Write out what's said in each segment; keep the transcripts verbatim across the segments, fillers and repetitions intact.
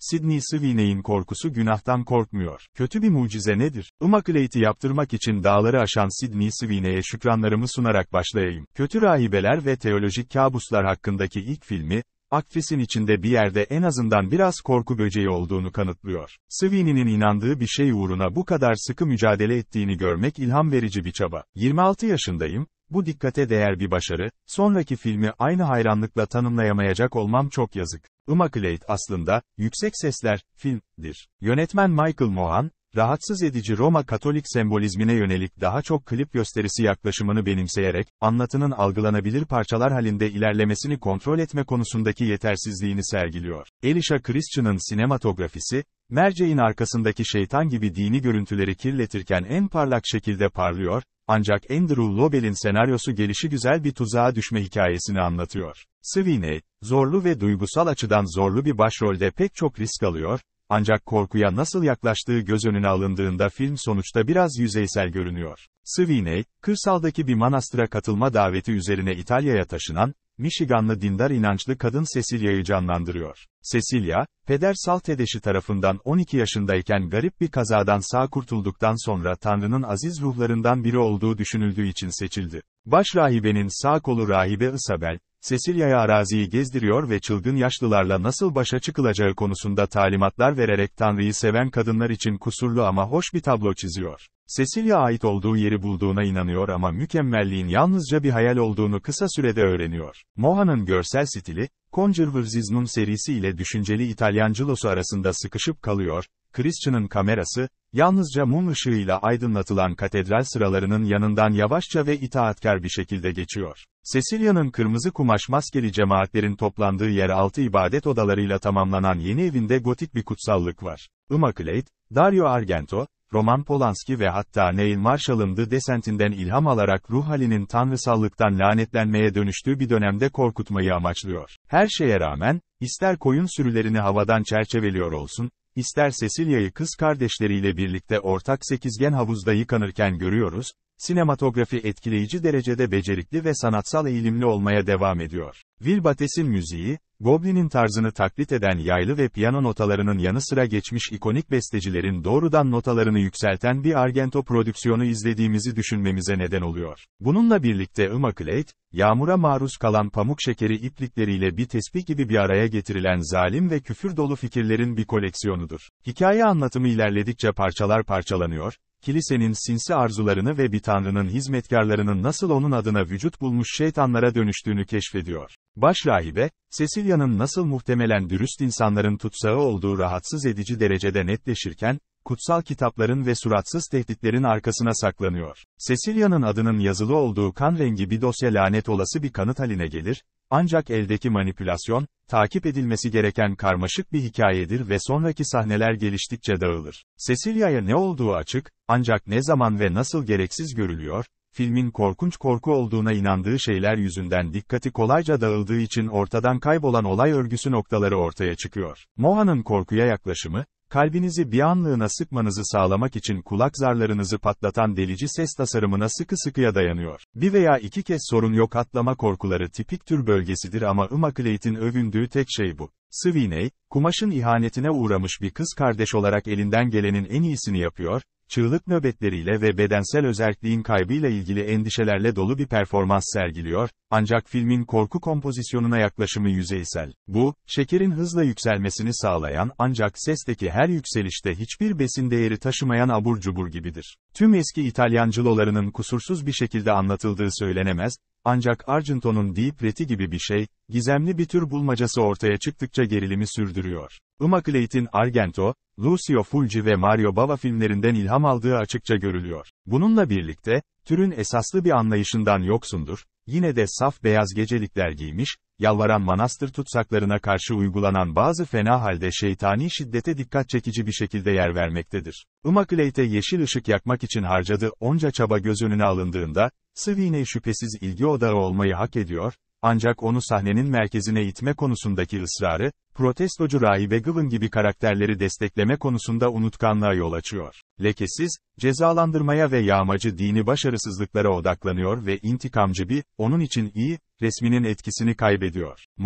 Sydney Sweeney'in korkusu günahtan korkmuyor. Kötü bir mucize nedir? Immaculate'i yaptırmak için dağları aşan Sydney Sweeney'e şükranlarımı sunarak başlayayım. Kötü rahibeler ve teolojik kabuslar hakkındaki ilk filmi, aktrisin içinde bir yerde en azından biraz korku böceği olduğunu kanıtlıyor. Sweeney'nin inandığı bir şey uğruna bu kadar sıkı mücadele ettiğini görmek ilham verici bir çaba. yirmi altı yaşındayım. Bu dikkate değer bir başarı, sonraki filmi aynı hayranlıkla tanımlayamayacak olmam çok yazık. Immaculate aslında, yüksek sesler, filmdir. Yönetmen Michael Mohan, rahatsız edici Roma Katolik sembolizmine yönelik daha çok klip gösterisi yaklaşımını benimseyerek, anlatının algılanabilir parçalar halinde ilerlemesini kontrol etme konusundaki yetersizliğini sergiliyor. Elisha Christian'ın sinematografisi, merceğin arkasındaki şeytan gibi dini görüntüleri kirletirken en parlak şekilde parlıyor, ancak Andrew Lobel'in senaryosu gelişigüzel bir tuzağa düşme hikayesini anlatıyor. Sweeney, zorlu ve duygusal açıdan zorlu bir başrolde pek çok risk alıyor, ancak korkuya nasıl yaklaştığı göz önüne alındığında film sonuçta biraz yüzeysel görünüyor. Sweeney, kırsaldaki bir manastıra katılma daveti üzerine İtalya'ya taşınan, Michiganlı dindar inançlı kadın Cecilia'yı canlandırıyor. Cecilia, peder Saltedeşi tarafından on iki yaşındayken garip bir kazadan sağ kurtulduktan sonra Tanrı'nın aziz ruhlarından biri olduğu düşünüldüğü için seçildi. Baş rahibenin sağ kolu rahibe Isabel, Cecilia'ya araziyi gezdiriyor ve çılgın yaşlılarla nasıl başa çıkılacağı konusunda talimatlar vererek Tanrı'yı seven kadınlar için kusurlu ama hoş bir tablo çiziyor. Cecilia ait olduğu yeri bulduğuna inanıyor ama mükemmelliğin yalnızca bir hayal olduğunu kısa sürede öğreniyor. Mohan'ın görsel stili, Conjure'ın serisi ile düşünceli İtalyancılosu arasında sıkışıp kalıyor, Christian'ın kamerası, yalnızca mum ışığıyla aydınlatılan katedral sıralarının yanından yavaşça ve itaatkar bir şekilde geçiyor. Cecilia'nın kırmızı kumaş maskeli cemaatlerin toplandığı yer altı ibadet odalarıyla tamamlanan yeni evinde gotik bir kutsallık var. Immaculate, Dario Argento, Roman Polanski ve hatta Neil Marshall'ın The Descent'inden ilham alarak ruh halinin tanrısallıktan lanetlenmeye dönüştüğü bir dönemde korkutmayı amaçlıyor. Her şeye rağmen, ister koyun sürülerini havadan çerçeveliyor olsun, İster Cecilia'yı kız kardeşleriyle birlikte ortak sekizgen havuzda yıkanırken görüyoruz, sinematografi etkileyici derecede becerikli ve sanatsal eğilimli olmaya devam ediyor. Will Battes'in müziği, Goblin'in tarzını taklit eden yaylı ve piyano notalarının yanı sıra geçmiş ikonik bestecilerin doğrudan notalarını yükselten bir Argento prodüksiyonu izlediğimizi düşünmemize neden oluyor. Bununla birlikte Immaculate, yağmura maruz kalan pamuk şekeri iplikleriyle bir tesbih gibi bir araya getirilen zalim ve küfür dolu fikirlerin bir koleksiyonudur. Hikaye anlatımı ilerledikçe parçalar parçalanıyor, kilisenin sinsi arzularını ve bir tanrının hizmetkarlarının nasıl onun adına vücut bulmuş şeytanlara dönüştüğünü keşfediyor. Baş rahibe, Cecilia'nın nasıl muhtemelen dürüst insanların tutsağı olduğu rahatsız edici derecede netleşirken, kutsal kitapların ve suratsız tehditlerin arkasına saklanıyor. Cecilia'nın adının yazılı olduğu kan rengi bir dosya lanet olası bir kanıt haline gelir, ancak eldeki manipülasyon, takip edilmesi gereken karmaşık bir hikayedir ve sonraki sahneler geliştikçe dağılır. Cecilia'ya ne olduğu açık, ancak ne zaman ve nasıl gereksiz görülüyor, filmin korkunç korku olduğuna inandığı şeyler yüzünden dikkati kolayca dağıldığı için ortadan kaybolan olay örgüsü noktaları ortaya çıkıyor. Mohan'ın korkuya yaklaşımı, kalbinizi bir anlığına sıkmanızı sağlamak için kulak zarlarınızı patlatan delici ses tasarımına sıkı sıkıya dayanıyor. Bir veya iki kez sorun yok atlama korkuları tipik tür bölgesidir ama Immaculate'in övündüğü tek şey bu. Sweeney, kumaşın ihanetine uğramış bir kız kardeş olarak elinden gelenin en iyisini yapıyor, çığlık nöbetleriyle ve bedensel özerkliğin kaybıyla ilgili endişelerle dolu bir performans sergiliyor, ancak filmin korku kompozisyonuna yaklaşımı yüzeysel. Bu, şekerin hızla yükselmesini sağlayan ancak sesteki her yükselişte hiçbir besin değeri taşımayan abur cubur gibidir. Tüm eski İtalyancılolarının kusursuz bir şekilde anlatıldığı söylenemez, ancak Argento'nun Deep Ret'i gibi bir şey, gizemli bir tür bulmacası ortaya çıktıkça gerilimi sürdürüyor. Immaculate'in Argento, Lucio Fulci ve Mario Bava filmlerinden ilham aldığı açıkça görülüyor. Bununla birlikte, türün esaslı bir anlayışından yoksundur, yine de saf beyaz gecelikler giymiş, yalvaran manastır tutsaklarına karşı uygulanan bazı fena halde şeytani şiddete dikkat çekici bir şekilde yer vermektedir. Immaculate'e yeşil ışık yakmak için harcadığı onca çaba göz önüne alındığında, Sweeney şüphesiz ilgi odağı olmayı hak ediyor, ancak onu sahnenin merkezine itme konusundaki ısrarı, protestocu rahibe Gwen gibi karakterleri destekleme konusunda unutkanlığa yol açıyor. Lekesiz, cezalandırmaya ve yağmacı dini başarısızlıklara odaklanıyor ve intikamcı bir, onun için iyi, resminin etkisini kaybediyor. Mohan,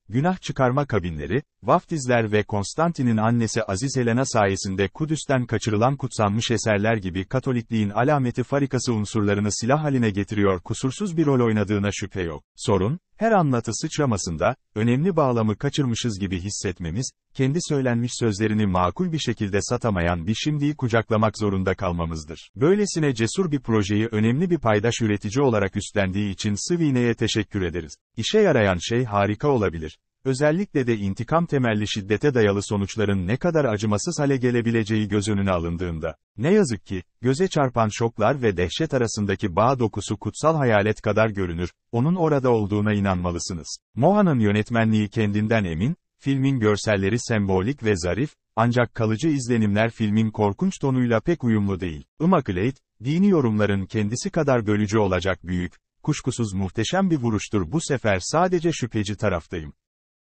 günah çıkarma kabinleri, vaftizler ve Konstantin'in annesi Aziz Helena sayesinde Kudüs'ten kaçırılan kutsanmış eserler gibi Katolikliğin alameti farikası unsurlarını silah haline getiriyor, kusursuz bir rol oynadığına şüphe yok. Sorun, her anlatı sıçramasında, önemli bağlamı kaçırmışız gibi hissetmemiz, kendi söylenmiş sözlerini makul bir şekilde satamayan bir şimdiyi kucaklamak zorunda kalmamızdır. Böylesine cesur bir projeyi önemli bir paydaş üretici olarak üstlendiği için Svine'ye teşekkür ederiz. İşe yarayan şey harika olabilir. Özellikle de intikam temelli şiddete dayalı sonuçların ne kadar acımasız hale gelebileceği göz önüne alındığında. Ne yazık ki, göze çarpan şoklar ve dehşet arasındaki bağ dokusu kutsal hayalet kadar görünür, onun orada olduğuna inanmalısınız. Moha'nın yönetmenliği kendinden emin, filmin görselleri sembolik ve zarif, ancak kalıcı izlenimler filmin korkunç tonuyla pek uyumlu değil. Immaculate, dini yorumların kendisi kadar bölücü olacak büyük, kuşkusuz muhteşem bir vuruştur, bu sefer sadece şüpheci taraftayım.